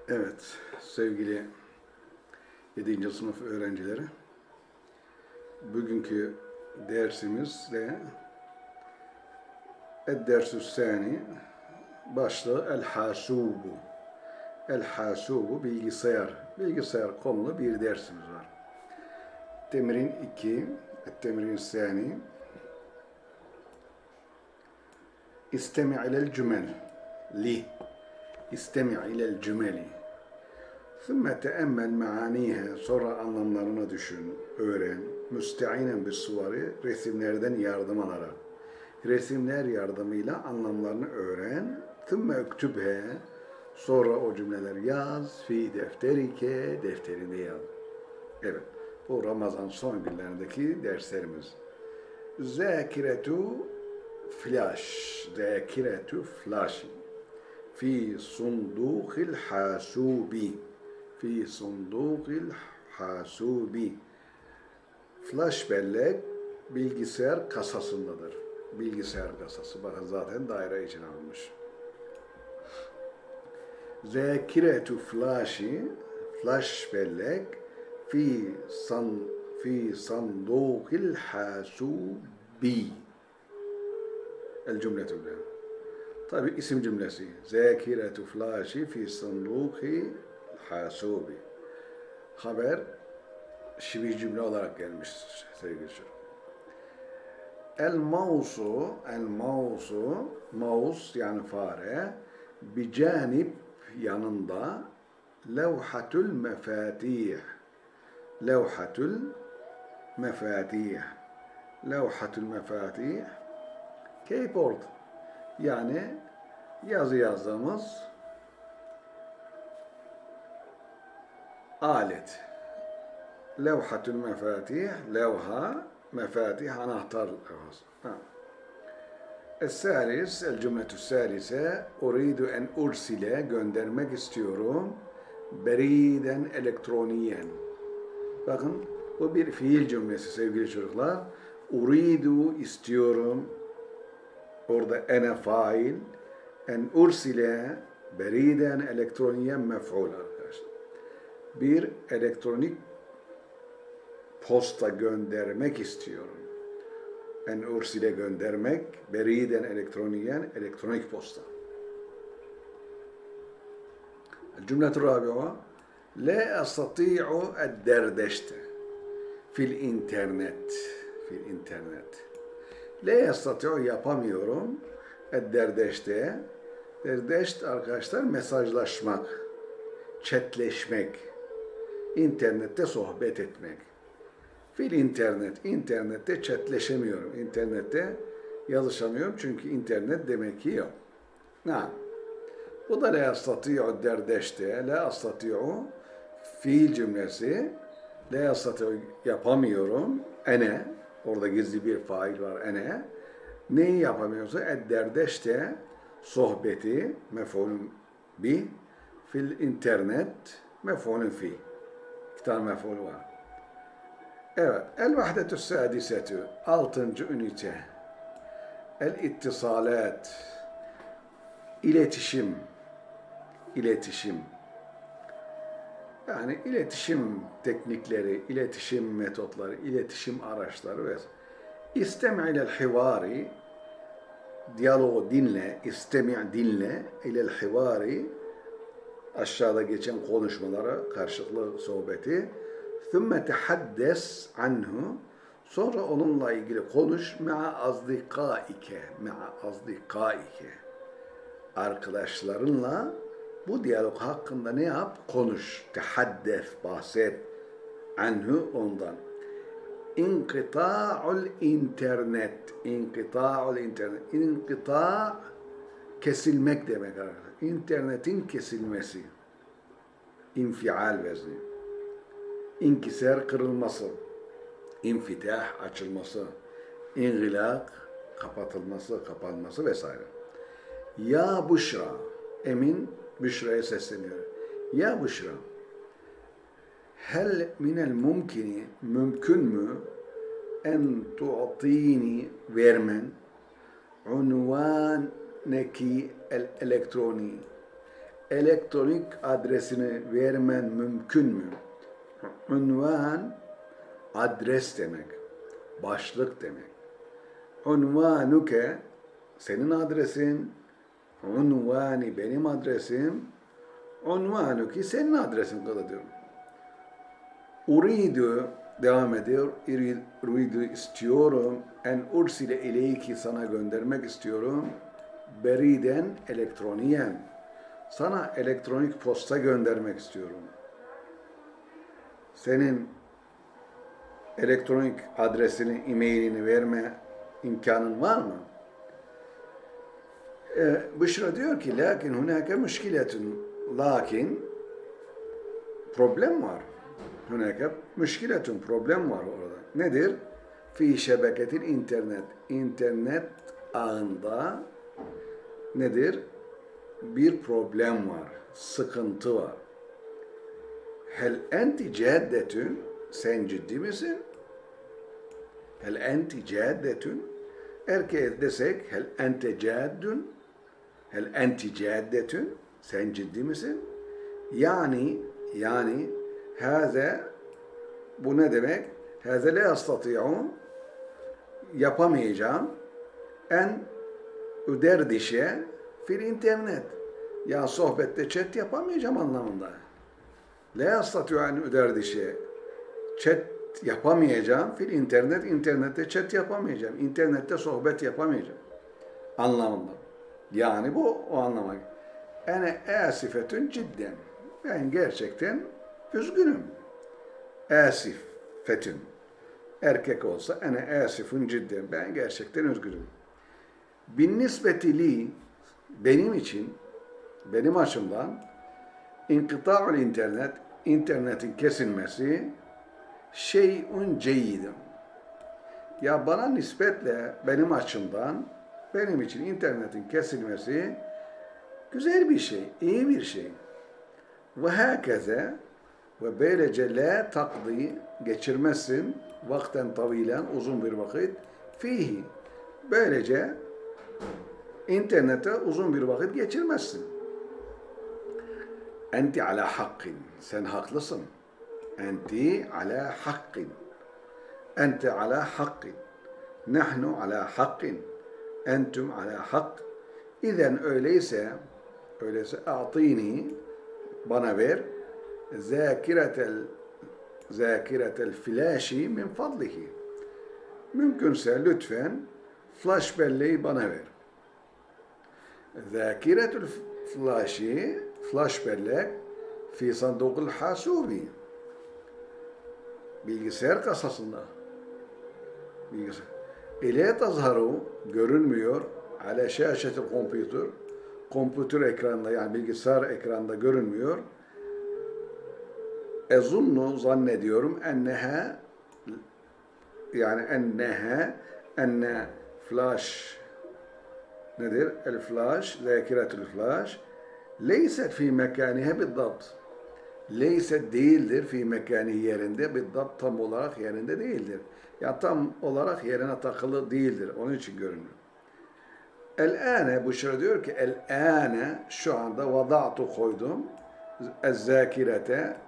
Evet, sevgili 7. sınıf öğrencileri, bugünkü dersimiz de Ed-Dersü Sani, başlığı El-Hasubu. El-Hasubu bilgisayar konulu bir dersimiz var. Temrin 2, Temrin Sani, İstemi' ilel cümel, İstemi' ilel cümeli. ثُمَّ تَأَمَّلْ مَعَانِيهَا Sonra anlamlarına düşün, öğren. Müsteinen bir suvari, resimlerden yardım alarak. Resimler yardımıyla anlamlarını öğren. ثُمَّ اُكْتُبْهَا Sonra o cümleleri yaz. فِي defterike defterinde yaz. Evet, bu Ramazan son günlerindeki derslerimiz. Zâkiretu flash. Zâkiretu flash. Fi sundukil hasubi. Fi sundukil hasubi. Flash bellek bilgisayar kasasındadır. Bilgisayar kasası. Bakın zaten daire için almış. Zekiretu flashi. Flash bellek fi sandukil hasubi. El cümletü bile. Tabi isim cümlesi. Zekiretu flashi fi sanduki hasubi. Haber şivi cümle olarak gelmiş sevgili çocuk. Mouse yani fare, bicanib yanında, levhatul mefatih, keyboard, yani yazı yazdığımız alet. Levhatul mefatih, mefatih, anahtar levhası. El cümletü salise, uridu en ursile, göndermek istiyorum, beriden elektroniyen. Bakın, bu bir fiil cümlesi sevgili çocuklar. Uridu, istiyorum, orada ene fail, en ursile, beriden elektroniyen mef'ul arkadaşlar. Bir elektronik posta göndermek istiyorum. En ursile göndermek, beriden elektroniyen, elektronik posta. Cümletü rabi'a, la astati'u ed-derdeşte fil internet. La astati'u yapamıyorum, ed-derdeşte. Derdeşt arkadaşlar mesajlaşmak, chatleşmek, internette sohbet etmek. Fil internet, internette chatleşemiyorum, internette yazışamıyorum çünkü internet demek ki yok. Bu da la astati'u derdeşte, la astati'u fiil cümlesi, la astati'u yapamıyorum, ene, orada gizli bir fail var ene, neyi yapamıyorsa derdeşte, sohbeti, mef'ulun bi, fil internet, mef'ulun fi. İki tane mef'ul var. Evet, el-vahdetü sadisetü, 6. ünite, el-ittisalat, iletişim, yani iletişim teknikleri, iletişim metotları, iletişim araçları ve istemi' ilel hivari, diyaloğu dinle, dinle, ilel hivari, aşağıda geçen konuşmalara, karşılıklı sohbeti, ثُمَّ تَحَدَّسْ عَنْهُ Sonra onunla ilgili konuş مَعَ أَصْدِقَائِكَ Arkadaşlarınla bu diyalog hakkında ne yap? Konuş. Tehaddes, bahset. Anhu ondan. İnkıta'ul internet. İnkıta kesilmek demek arkadaşlar. İnternetin kesilmesi. İnfial vezni. İnkisar kırılması. İnfitah açılması. İngilak kapatılması, kapanması vesaire. Ya Büşra, Emin Büşra'ya sesleniyor. Ya Büşra, hel minel mümkün mü en tu'tini vermen unvaneki el elektroni elektronik adresini vermen mümkün mü? Unvan adres demek, başlık demek. Unvanuke senin adresin, unvani benim adresim, unvanuki senin adresin kadar diyorum. Uridu devam ediyor. Uridu istiyorum. En ursile ileyki sana göndermek istiyorum. Beriden elektroniyen. Sana elektronik posta göndermek istiyorum. Senin elektronik adresini, e-mailini verme imkanın var mı? Büşra diyor ki lakin hunake müşkiletun. Lakin problem var. Hunake müşkiletun, problem var orada. Nedir? Fi şebeketil internet. İnternet ağında nedir? Bir problem var. Sıkıntı var. Hel enti ceddetün. Sen ciddi misin? Hel enti ceddetün. Erkeğe desek hel ente ceddün. Hel enti ceddetün. Sen ciddi misin? Yani haze bu ne demek? Haze la yastati'un yapamayacağım en üderdişe fil internet. Ya sohbette chat yapamayacağım anlamında. La yastati'u en üderdişe chat yapamayacağım fil internet. İnternette chat yapamayacağım. İnternette sohbet yapamayacağım anlamında. Yani bu o anlama. Ene asifetün cidden. Ben gerçekten üzgünüm. Asifetün. Erkek olsa ene asifun cidden. Ben gerçekten üzgünüm. Bin nisbeti li benim için, benim açımdan inkıta'ul internet, internetin kesilmesi şeyun ceyyidun. Ya bana nispetle benim açımdan benim için internetin kesilmesi güzel bir şey, iyi bir şey. Ve hakeze ve böylece la takdi geçirmezsin vakten tavilen uzun bir vakit fihi. Böylece internette uzun bir vakit geçirmezsin. Enti ala hakkin. Sen haklısın. Enti ala hakkin. Enti ala hakkin. Nahnu ala hakkin. Entum ala hak. İzen öyleyse a'tini bana ver zakiretel flashi min fadlihi. Mümkünse lütfen flash belleği bana ver. Zakiretul flashi flash bellek fi sandukul hasubi. Bilgisayar kasasında. Bilgisayar. İle tazharu görünmüyor ala şaşetil kompütür ekranında yani bilgisayar ekranında görünmüyor. Ezunnu zannediyorum enne flash nedir? El flash, zakiretül flash leyset fi mekanihe biddabt. Leyset değildir fi mekani yerinde biddabt tam olarak yerinde değildir. Ya tam olarak yerine takılı değildir. Onun için görünüyor. El-âne Büşra diyor ki el-âne şu anda vada'tu koydum ez-zâkirete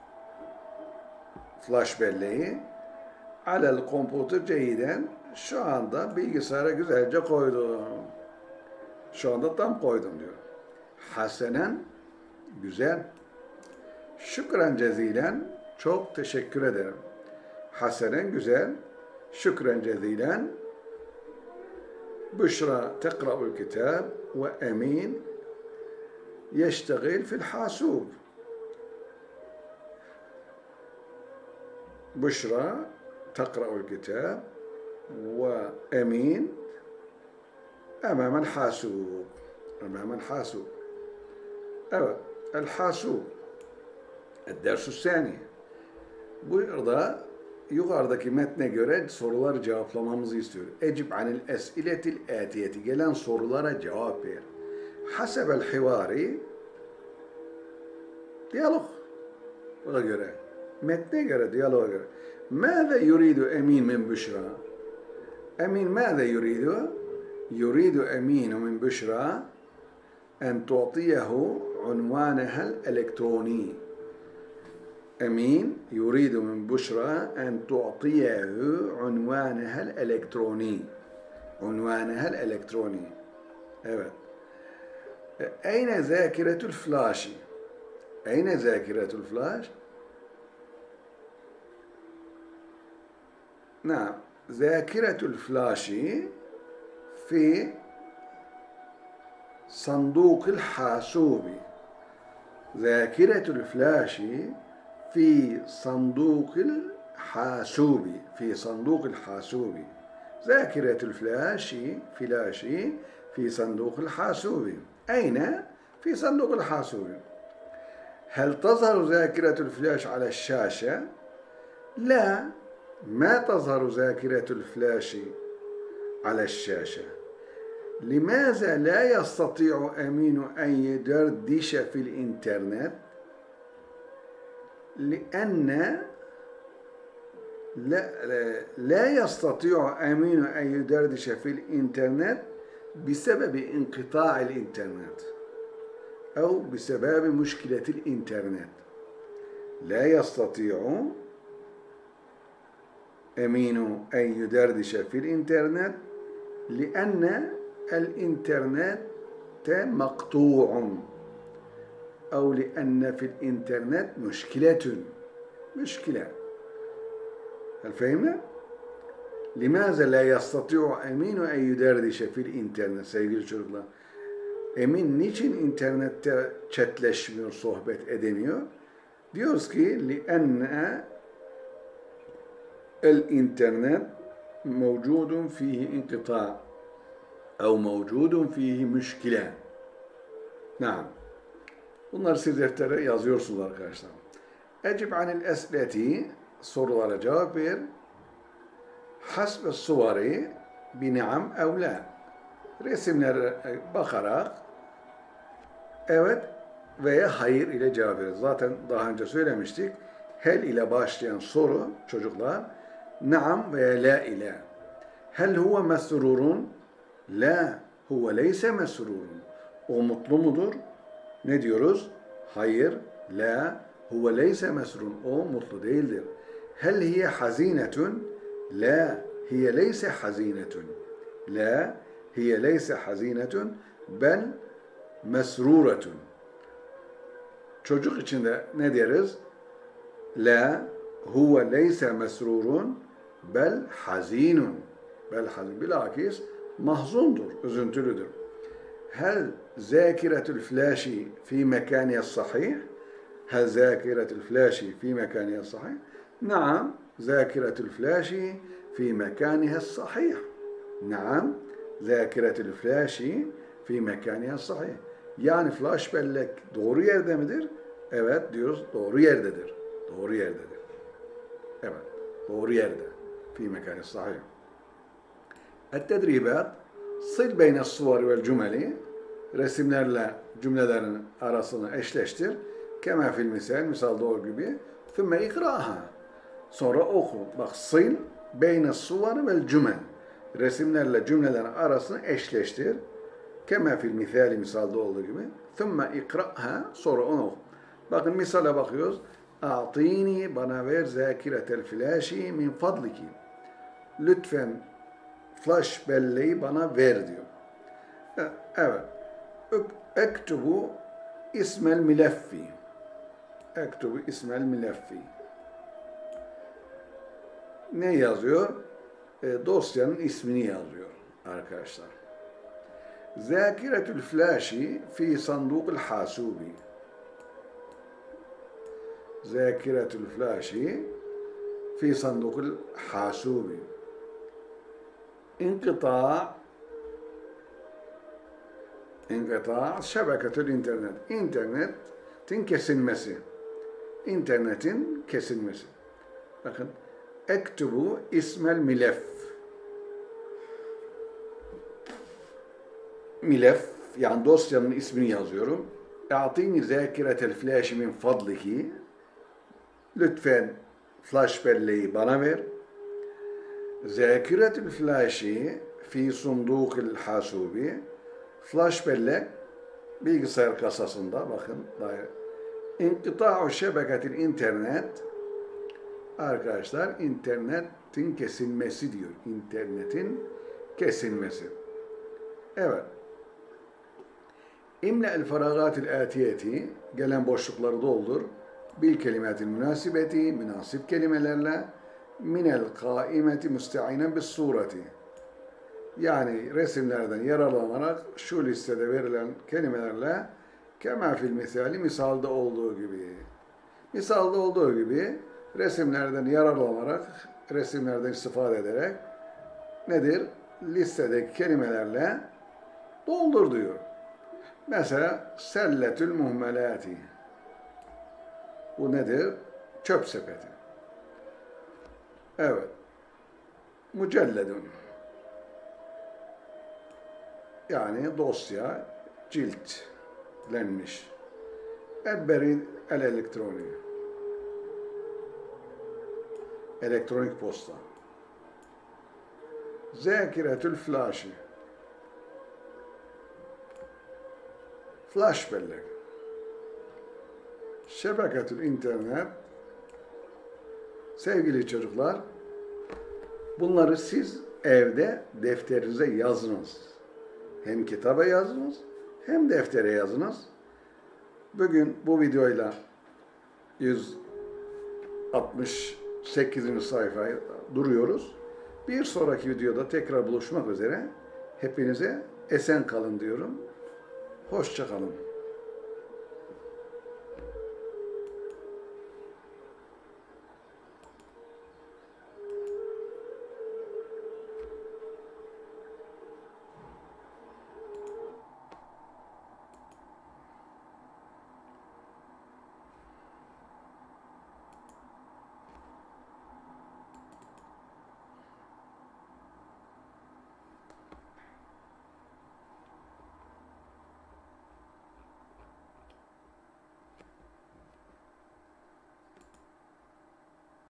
flash belleği alel kompütür ceyden şu anda bilgisayara güzelce koydum. Şu anda tam koydum diyor. Hasenen güzel. Şükran cezilen çok teşekkür ederim. Hasenen güzel. Şükran cezilen Büşra tekra'ul kitab ve Emin yeştegil fil hasub. Büşra tekra'ul kitab ve Emin emamel hasub. Emamel hasub. Evet. El hasub. Dersu sani. Burada yukarıdaki metne göre soruları cevaplamamızı istiyor. Ecib anil es'iletil atiyeti. Gelen sorulara cevap ver. Hasebel hivari diyalog. Buna göre. Metne göre, diyaloğa göre. Mâze yuridu Emin min Büşra? Emin mâze yuridu? Yuridu Eminu min Büşra en tu'tiyehu عنوانها الإلكتروني. أمين يريد من بشرى أن تعطيه عنوانها الإلكتروني. عنوانها الإلكتروني. Evet. أين ذاكرة الفلاش؟ أين ذاكرة الفلاش؟ نعم، ذاكرة الفلاش في صندوق الحاسوب. ذاكرة الفلاش في صندوق الحاسوب. في صندوق الحاسوب. ذاكرة الفلاش في صندوق الحاسوب. أين؟ في صندوق الحاسوب. هل تظهر ذاكرة الفلاش على الشاشة؟ لا، ما تظهر ذاكرة الفلاش على الشاشة. لماذا لا يستطيع أمين أن يدردش في الإنترنت؟ لأن لا يستطيع أمين أن يدردش في الإنترنت بسبب انقطاع الإنترنت أو بسبب مشكلة الإنترنت. لا يستطيع أمين أن يدردش في الإنترنت لأن الإنترنت مقطوع أو لأن في الإنترنت مشكلة. هل فهمنا؟ لماذا لا يستطيع أمين أن يدردش في الإنترنت sevgili çocuklar? Emin niçin internette chatleşmiyor, sohbet edemiyor? Diyoruz ki لأن الإنترنت موجود فيه انقطاع أو موجود فيه مشكلة. نعم. Bunları siz deftere yazıyorsunuz arkadaşlar. Ecib anil es'leti, sorulara cevap ver. Hasbe suvari bi ni'am ev la. Resimlere bakarak evet veya hayır ile cevap ver. Zaten daha önce söylemiştik. Hel ile başlayan soru çocuklar naam veya la ile. Hel huve mesrurun? La, huve leyse mesrurun. O mutlu mudur? Ne diyoruz? Hayır, la, huve leyse mesrurun. O mutlu değildir. Hel hiye hazinetun? La, hiye leyse hazinetun. La, hiye leyse hazinetun. Bel mesruretun. Çocuk için de ne deriz? La, huve leyse mesrurun. Bel hazinun. Bel hazin. Bilakis mahzundur, üzüntülüdür. Hel zâkiretül flâşi fî mekâniye sahih? Hel zâkiretül flâşi fî mekâniye sahih? Naam, zâkiretül flâşi fî mekâniye sahih. Naam, zâkiretül flâşi fî mekâniye sahih. Yani flash bellek doğru yerde midir? Evet diyoruz, doğru yerdedir. Doğru yerdedir. Evet, doğru yerde. Fî mekâniye sahih. التدريبات صل بين الصور والجمل resimlerle cümlelerin arasını eşleştir. Kema fil misalda olduğu gibi. Thumma ikraha. Sonra oku. Bak sil beyne suvar vel cümel. Resimlerle cümlelerin arasını eşleştir. Kema fil misalda olduğu gibi. Thumma ikraha. Sonra onu oku. Bakın misale bakıyoruz. A'tini, bana ver zâkiretel flashi min fadliki. Lütfen flash belleği bana ver diyor. Evet. Ektubu ismel mileffi. Ektubu ismel mileffi. Ne yazıyor? Dosyanın ismini yazıyor arkadaşlar. Zâkiretül flashi fi sandukul hasubi. Zâkiretül flashi fi sandukul hasubi. İnkıta şebeketül internet. İnternetin kesilmesi. İnternetin kesilmesi. Bakın. Ektubu ismel milef. Milef, yani dosyanın ismini yazıyorum. A'tini zâkiretel flashi min fadliki. Lütfen flash belleği bana ver. Zâkiretül flashi fi sundukil hasubi. Flash bellek bilgisayar kasasında bakın. İnkıta'u şebeketil internet. Arkadaşlar internetin kesilmesi diyor. İnternetin kesilmesi. Evet. İmle'l feragatil atiyeti, gelen boşlukları doldur. Bil kelimetil münasibeti, münasip kelimelerle, minel kaimeti müsteinen bis sureti. Yani resimlerden yararlanarak şu listede verilen kelimelerle kema fil misali, misalda olduğu gibi. Misalda olduğu gibi resimlerden yararlanarak, resimlerden istifade ederek nedir? Listedeki kelimelerle doldur diyor. Mesela selletül muhmelati. Bu nedir? Çöp sepeti. Evet. Mücelledun. Yani dosya, ciltlenmiş. El-berid el-elektroni. Elektronik posta. Zakiretül flaşı. Flash bellek. Şebeketül internet. Sevgili çocuklar, bunları siz evde defterinize yazınız. Hem kitaba yazınız, hem deftere yazınız. Bugün bu videoyla 168. sayfayı duruyoruz. Bir sonraki videoda tekrar buluşmak üzere. Hepinize esen kalın diyorum. Hoşça kalın.